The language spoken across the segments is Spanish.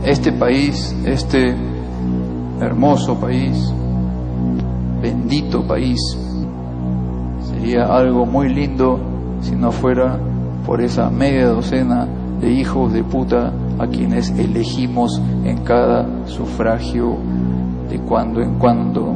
este país, este hermoso país, bendito país, sería algo muy lindo si no fuera por esa media docena de hijos de puta a quienes elegimos en cada sufragio de cuando en cuando.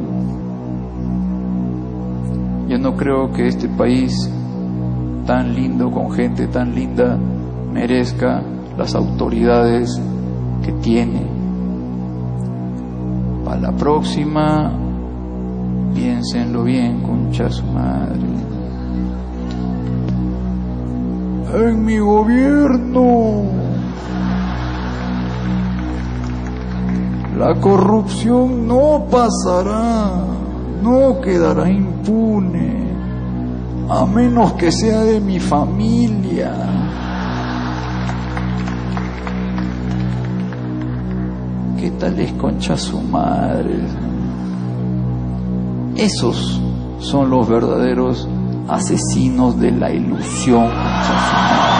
Yo no creo que este país tan lindo, con gente tan linda, merezca las autoridades que tiene. Para la próxima, piénsenlo bien, concha su madre. En mi gobierno, la corrupción no pasará, no quedará impune, a menos que sea de mi familia. ¿Qué tal es, concha su madre? Esos son los verdaderos asesinos de la ilusión, concha su madre.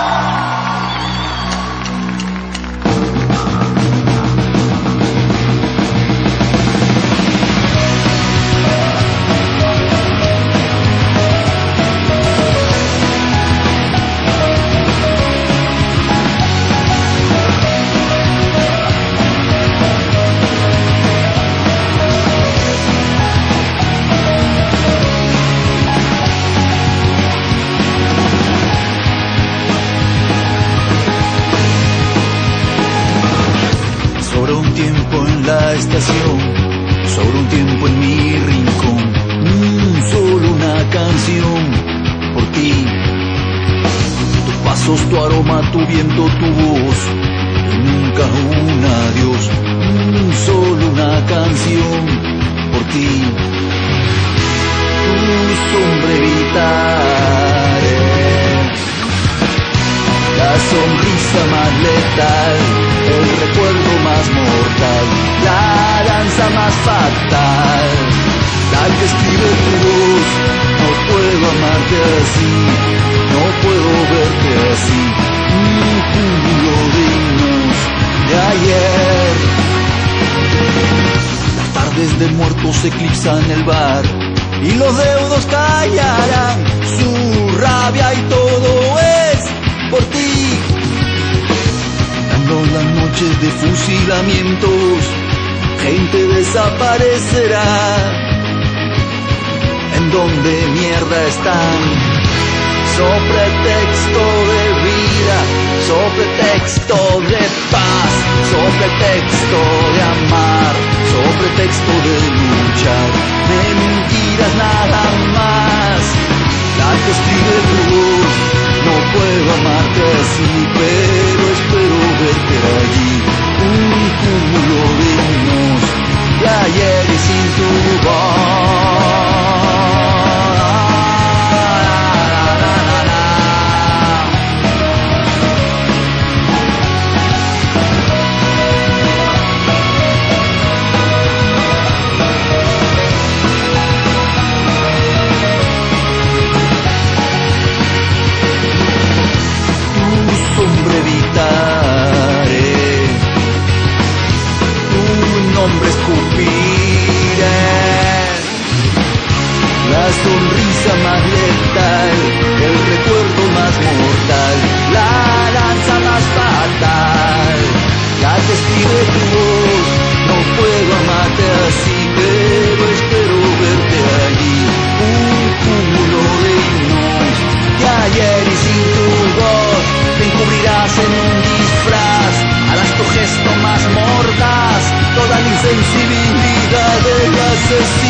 Sobre un tiempo en mi rincón, solo una canción por ti. Tus pasos, tu aroma, tu viento, tu voz, y nunca un adiós. Solo una canción por ti. Tu sombra evitaré, la sonrisa más letal, el recuerdo más mortal, la danza más fatal, la que escribe tu voz. No puedo amarte así, no puedo verte así. Un cúmulo de himnos de ayer. Las tardes de muertos eclipsan el bar y los deudos callarán su rabia, y todo es por ti. Las noches de fusilamientos, gente desaparecerá. ¿En dónde mierda están? So pretexto de vida, so pretexto de paz, so pretexto de amar, so pretexto de luchar. Mentiras nada más, la que escribe tu voz. No puedo amarte así, pero espero verte allí. Un cúmulo de himnos de ayer y sin tu voz. La sonrisa más letal, el recuerdo más mortal, la danza más fatal, la que escribe tu voz. No puedo amarte así, pero espero verte allí. Un cúmulo de himnos de ayer y sin tu voz. Te encubrirás en un disfraz, harás tu gesto más mordaz, toda la insensibilidad del asesino.